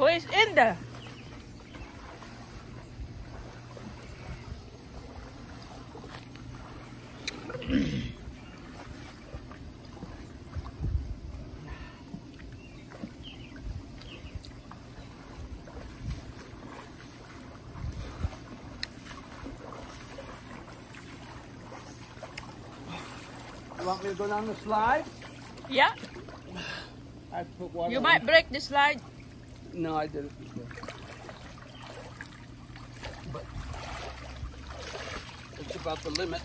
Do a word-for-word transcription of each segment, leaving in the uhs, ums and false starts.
Who is in there? You want me to go down the slide? Yeah. I put water You on. might break the slide. No, I did it before. But it's about the limit.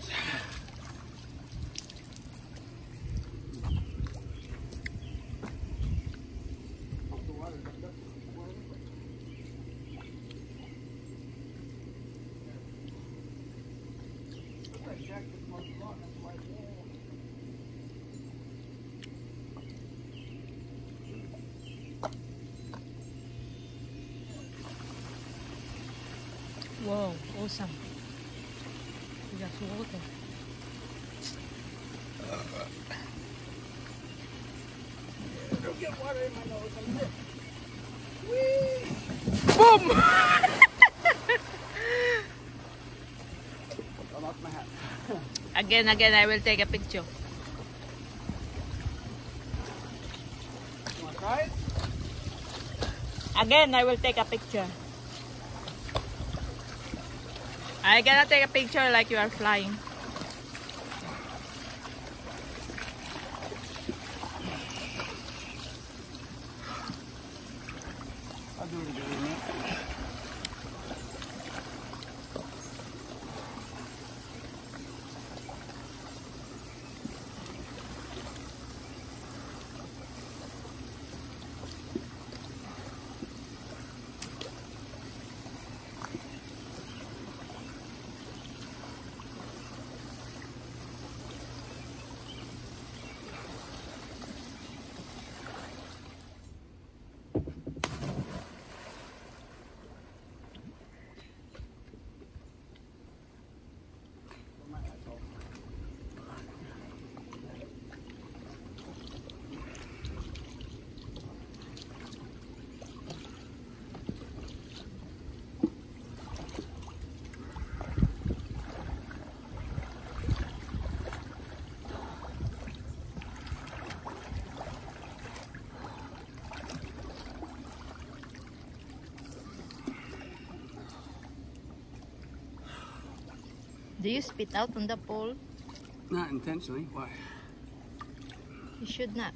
Whoa, awesome. We got water. Don't get water in my nose. Boom! I lost my hat. Again, again, I will take a picture. You want to try it? Again, I will take a picture. I gonna take a picture like you are flying. I'll do it again in a minute. Do you spit out on the pole? Not intentionally. Why? You should not.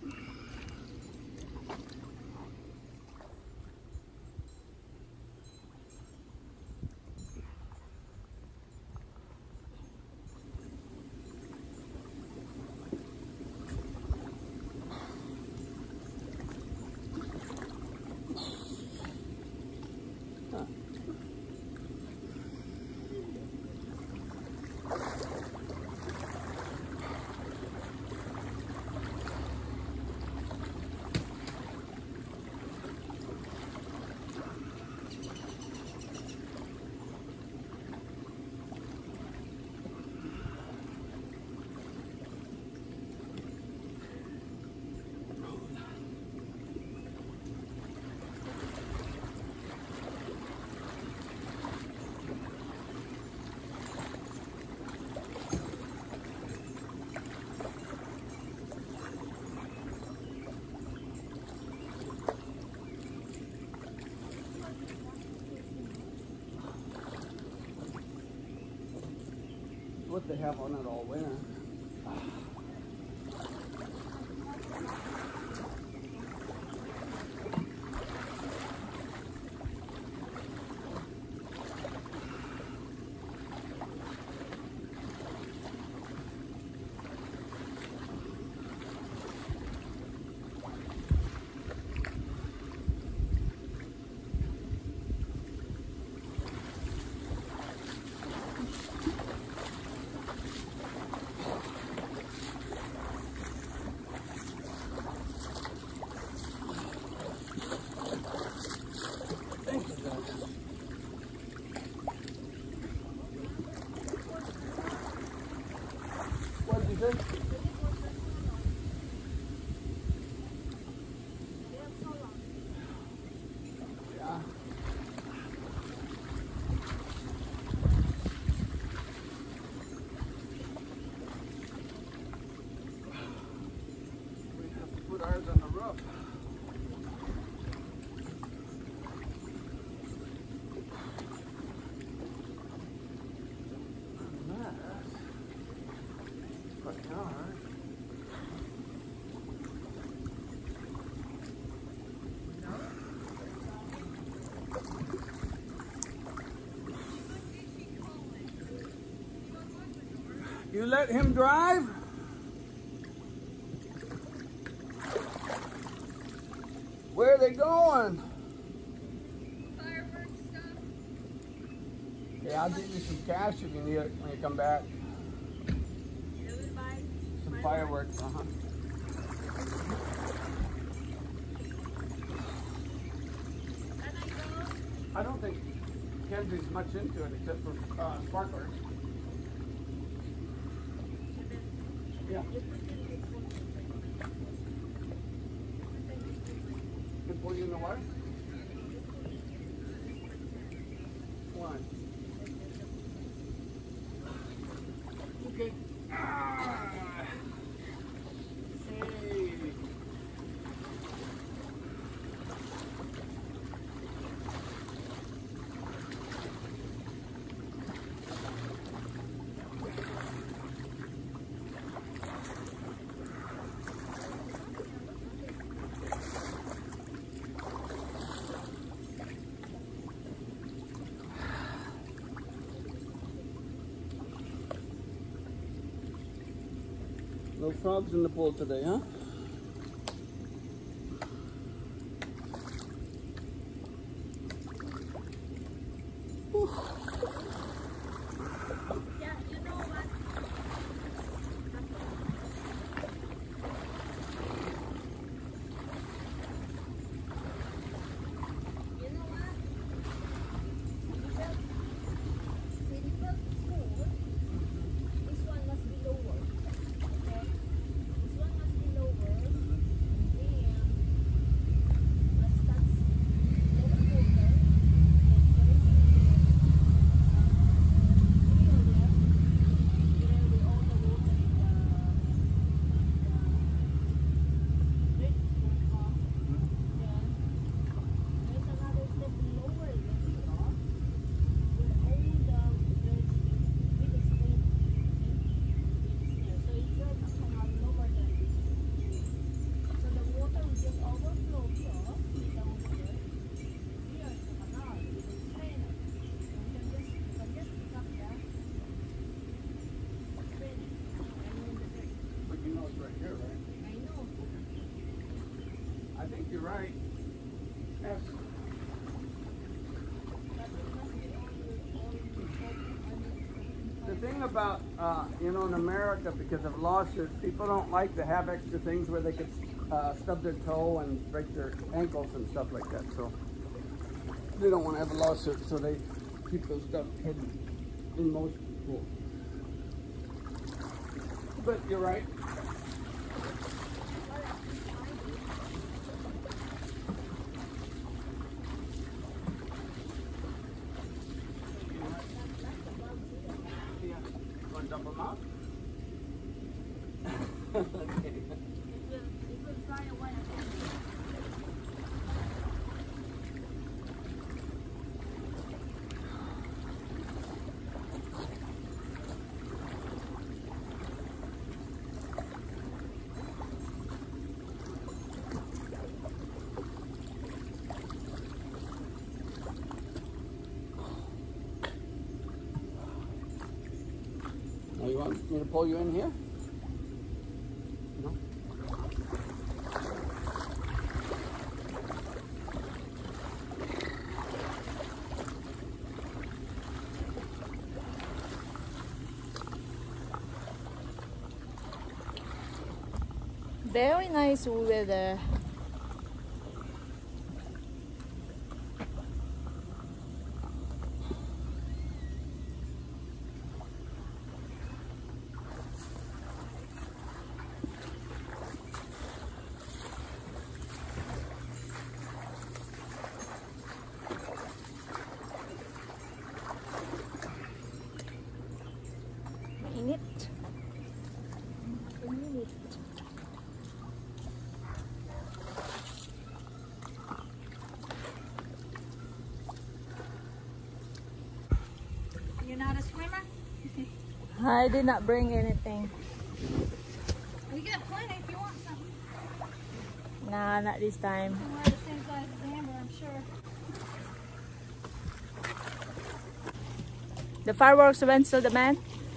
What they have on it all winter. What did you say? You let him drive? Where are they going? Fireworks stuff. Yeah, I'll give you some cash if you need it when you come back. Some fireworks, uh-huh. I don't think Kenzie's much into it except for uh, sparklers. Yeah. Can pour you in the water? One. Okay. Ah. Hey. No frogs in the pool today, huh? Whew. Yeah, you know what? You know what? When you build pool, this one must be lower. Okay? This one must be lower. And must touch the water. I think you're right. Yes. The thing about, uh, you know, in America, because of lawsuits, people don't like to have extra things where they could uh, stub their toe and break their ankles and stuff like that. So they don't want to have a lawsuit, so they keep those stuff hidden in most pools. But you're right. Dump them out? Okay. It will, it will fly away. Now you want me to pull you in here? No? Very nice weather. Init. Init. You're not a swimmer? I did not bring anything. We got plenty if you want some. Nah, not this time. Somewhere the same size as Amber, I'm sure. The fireworks went to the man.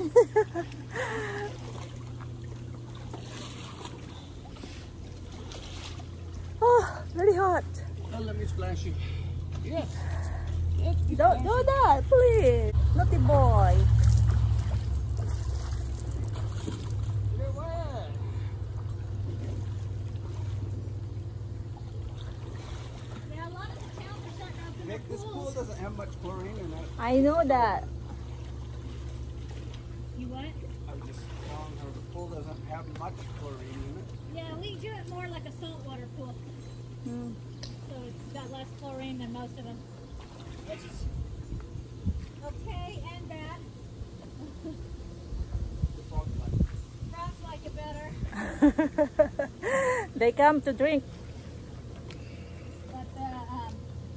Oh, very hot. Oh, let me splash you. Yes. Yes, be Don't splashy. do that, please. Naughty boy. You're wet. Yeah, a lot of the towns are starting to open their Nick, this pool pools. doesn't have much chlorine in it. I know that. You what? I was just telling her the pool doesn't have much chlorine in it. Yeah, we do it more like a saltwater pool. Hmm. So it's got less chlorine than most of them. Which is okay and bad. The frog life. Frogs like it better. They come to drink. But uh, um,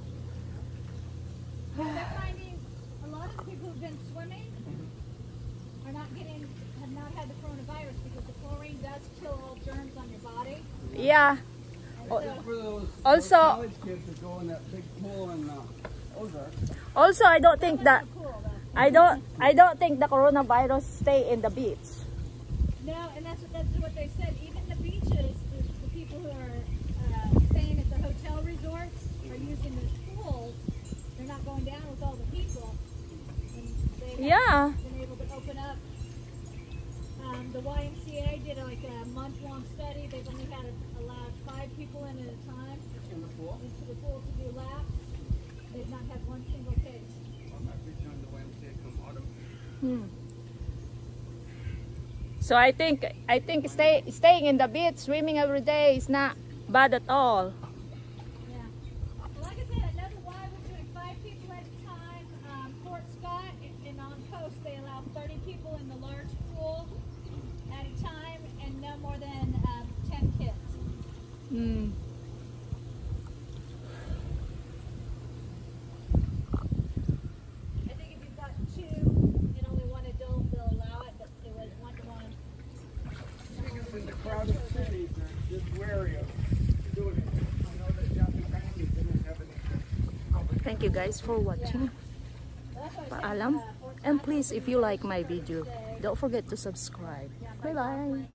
they're finding a lot of the people who've been swimming are not getting, have not had the coronavirus because the chlorine does kill all germs on your body. Yeah. And Oh, so, For those, Also- those college kids that go in that big pool in uh, Ozark. Also, I don't think that cool, though. I don't I don't think the coronavirus stay in the beach. No, and that's what, that's what they said. Even the beaches, the, the people who are uh, staying at the hotel resorts are using the pools. They're not going down with all the people. And they have Yeah. been able to open up. Um, the Y M C A did like a month-long study. They've only had a, allowed five people in at a time In the pool. into the pool to do laps. They've not had one single case. I might be joining the Y M C A come autumn. Hmm. So I think I think stay staying in the beach, swimming every day is not bad at all. Yeah. Well, like I said, I know the Y was doing five people at a time. Um, Fort Scott and on coast, they allow thirty people in the large pool at a time and no more than um, ten kids. Hmm. I think if you've got two and only one adult, they'll allow it, but it was one to one. Because in the crowded cities, they're just wary of doing it. I know that Japanese families didn't have any. Thank you guys for watching. That's why I said, Paalam. uh, Fort And Scott please, will if be you the like my first video, day. don't forget to subscribe. Bye bye.